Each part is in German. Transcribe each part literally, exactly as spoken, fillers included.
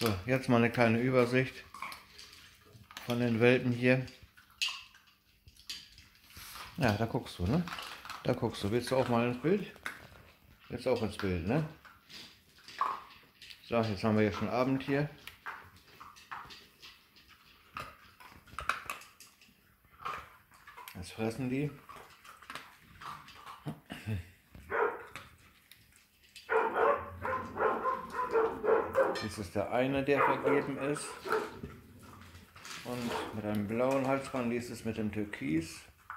So, jetzt mal eine kleine Übersicht von den Welpen hier. Ja, da guckst du, ne? Da guckst du. Willst du auch mal ins Bild? Jetzt auch ins Bild, ne? So, jetzt haben wir hier schon Abend hier. Jetzt fressen die. Dies ist der eine, der vergeben ist. Und mit einem blauen Halsband, dies ist mit dem Türkis.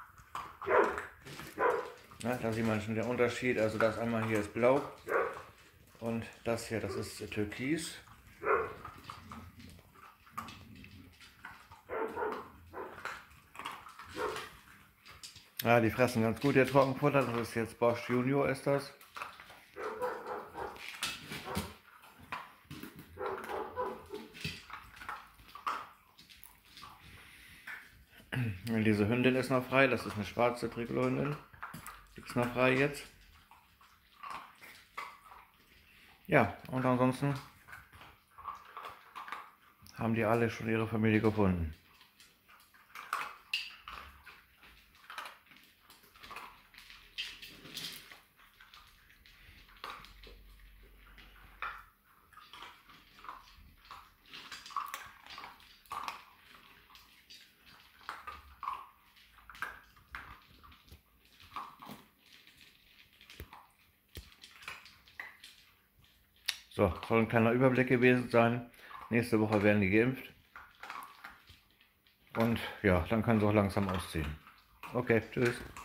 Ja, da sieht man schon den Unterschied. Also das einmal hier ist blau und das hier, das ist Türkis. Ja, die fressen ganz gut ihr Trockenfutter. Das ist jetzt Bosch Junior, ist das. Diese Hündin ist noch frei, das ist eine schwarze Tricolothündin. Die ist noch frei jetzt. Ja, und ansonsten haben die alle schon ihre Familie gefunden. So, soll ein kleiner Überblick gewesen sein. Nächste Woche werden die geimpft. Und ja, dann kann es auch langsam ausziehen. Okay, tschüss.